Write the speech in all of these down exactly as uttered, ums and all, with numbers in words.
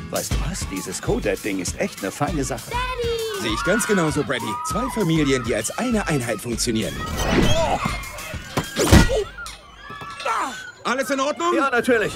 Weißt du was? Dieses Coded-Ding ist echt eine feine Sache. Daddy! Sehe ich ganz genauso, Brady. Zwei Familien, die als eine Einheit funktionieren. Oh. Alles in Ordnung? Ja, natürlich.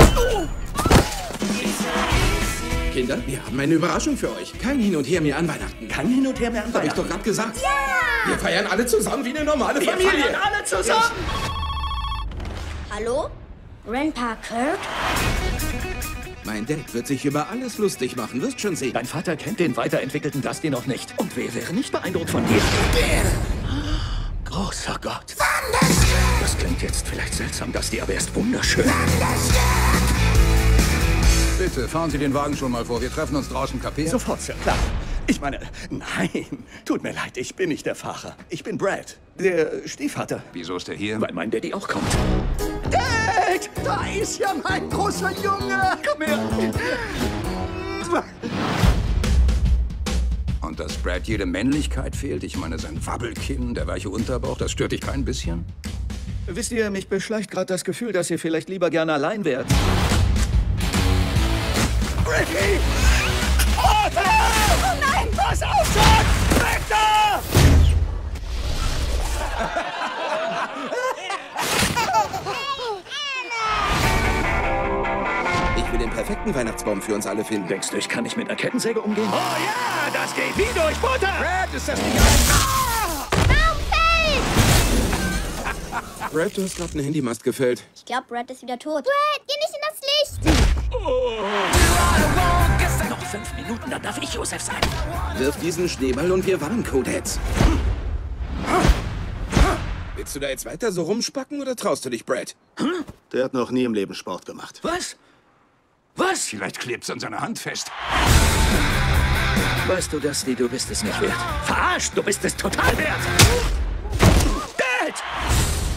Kinder, wir haben eine Überraschung für euch. Kein Hin und Her mehr an Weihnachten. Kein Hin und Her mehr an Weihnachten. Hab ich doch gerade gesagt. Ja! Wir feiern alle zusammen wie eine normale Wir Familie. feiern alle zusammen. Hallo? Grandpa Kirk? Mein Dad wird sich über alles lustig machen, wirst schon sehen. Dein Vater kennt den weiterentwickelten Dusty noch nicht. Und wer wäre nicht beeindruckt von dir? Großer Gott. Das klingt jetzt vielleicht seltsam, Dusty, aber er ist wunderschön. Bitte, fahren Sie den Wagen schon mal vor. Wir treffen uns draußen, kapiert? Sofort, Sir, klar. Ich meine, nein, tut mir leid, ich bin nicht der Fahrer. Ich bin Brad, der Stiefvater. Wieso ist er hier? Weil mein Daddy auch kommt. Dad, da ist ja mein großer Junge. Komm her. Und dass Brad jede Männlichkeit fehlt? Ich meine, sein Wabbelkinn, der weiche Unterbauch, das stört dich kein bisschen? Wisst ihr, mich beschleicht gerade das Gefühl, dass ihr vielleicht lieber gerne allein wärt. Ricky! Oh, oh nein! Pass auf, John! Weg da! Ich will den perfekten Weihnachtsbaum für uns alle finden. Denkst du, ich kann nicht mit einer Kettensäge umgehen? Oh ja, das geht wie durch Butter! Brad, ist das nicht alles? Baum fällt! Brad, du hast gerade einen Handymast gefällt. Ich glaube, Brad ist wieder tot. Brad, geh nicht in das Licht! Noch fünf Minuten, dann darf ich Josef sein. Wirf diesen Schneeball und wir waren Codeheads. Willst du da jetzt weiter so rumspacken oder traust du dich, Brad? Der hat noch nie im Leben Sport gemacht. Was? Was? Vielleicht klebt's an seiner Hand fest. Weißt du, Dusty, du bist es nicht wert. Verarscht, du bist es total wert. Dad!